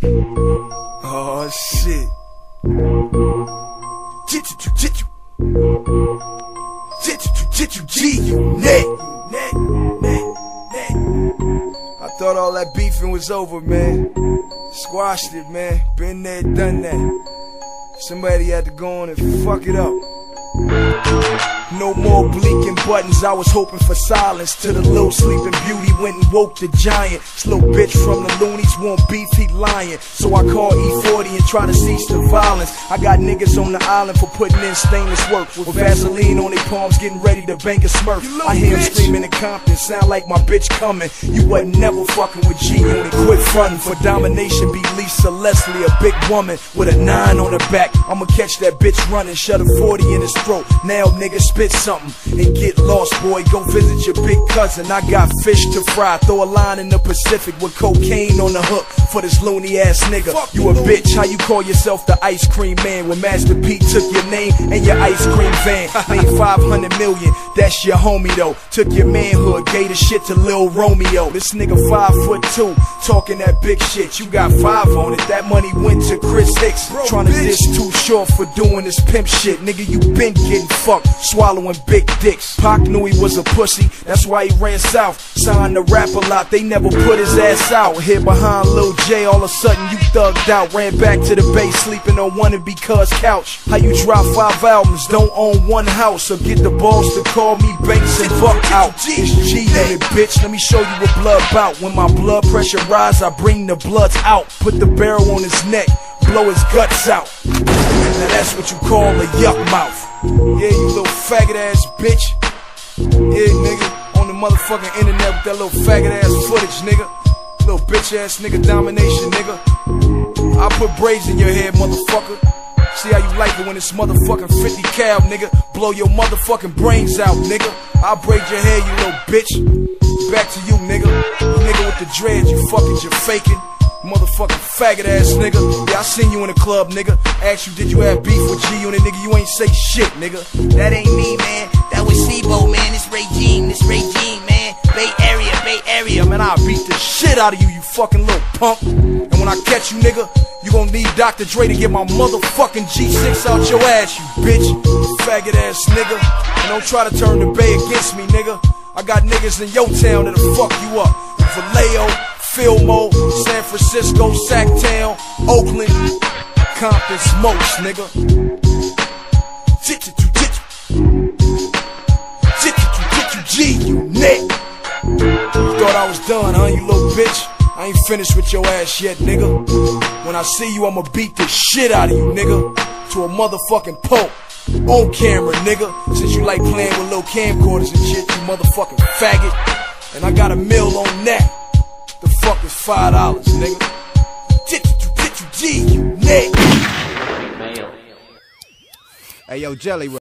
Oh shit. G-Unit. I thought all that beefing was over, man. Squashed it, man. Been there, done that. Somebody had to go on and fuck it up. No more blinking buttons, I was hoping for silence. Till the little sleeping beauty went and woke the giant. This little bitch from the loonies want beef, he lying. So I call E40 and try to cease the violence. I got niggas on the island for putting in stainless work, with Vaseline on their palms getting ready to bank a smurf. I hear him screaming in Compton, sound like my bitch coming. You wasn't never fucking with G-Unit. Quit frontin' for domination, be Lisa Leslie, a big woman with a 9 on her back. I'ma catch that bitch running, shut a 40 in his throat. Now nigga spit something and get lost, boy. Go visit your big cousin. I got fish to fry. Throw a line in the Pacific with cocaine on the hook for this loony ass nigga. You a bitch, how you call yourself the ice cream man when Master P took your name and your ice cream van? Made 500 million, that's your homie though. Took your manhood, gave the shit to Lil Romeo. This nigga 5'2", talking that big shit. You got 5 on it, that money went to Chris Hicks. Trying to diss Too Short for doing this pimp shit. Nigga, you been getting fucked, swallowing big dicks. Pac knew he was a pussy, that's why he ran south. Signed to rap a lot, they never put his ass out. Hid behind Lil J, all of a sudden you thugged out. Ran back to the bay, sleeping on one and because couch. How you drop 5 albums, don't own 1 house, or get the balls to call me Banks and Buck out. It's G-Unit, bitch, let me show you what blood bout. When my blood pressure rise, I bring the bloods out. Put the barrel on his neck, blow his guts out. Now that's what you call a yuck mouth. Yeah, you little faggot ass bitch. Yeah, nigga, on the motherfucking internet with that little faggot ass footage, nigga. Little bitch ass nigga domination, nigga. I put braids in your head, motherfucker. See how you like it when it's motherfucking 50 cal, nigga. Blow your motherfucking brains out, nigga. I'll braid your hair, you little bitch. Back to you, nigga. You nigga with the dreads, you fucking, you're faking. Motherfucking faggot ass nigga. Yeah, I seen you in the club, nigga. Asked you, did you have beef with G-Unit, nigga? You ain't say shit, nigga. That ain't me, man. That was Sebo, man. This regime, man. Bay Area, Man, I'll beat the shit out of you, you fucking little punk. And when I catch you, nigga, you gon' need Dr. Dre to get my motherfucking G6 out your ass, you bitch. Faggot ass nigga. And don't try to turn the Bay against me, nigga. I got niggas in your town that'll fuck you up. Vallejo, Fillmore, San Francisco, Sacktown, Oakland, Compton, Smokes, nigga. G-Unit. Thought I was done, huh, you little bitch? I ain't finished with your ass yet, nigga. When I see you, I'ma beat the shit out of you, nigga. To a motherfucking pulp. On camera, nigga. Since you like playing with little camcorders and shit, you motherfucking faggot. And I got a mill on that. The fuck is $5, nigga? G-Unit. Hey, yo, Jelly.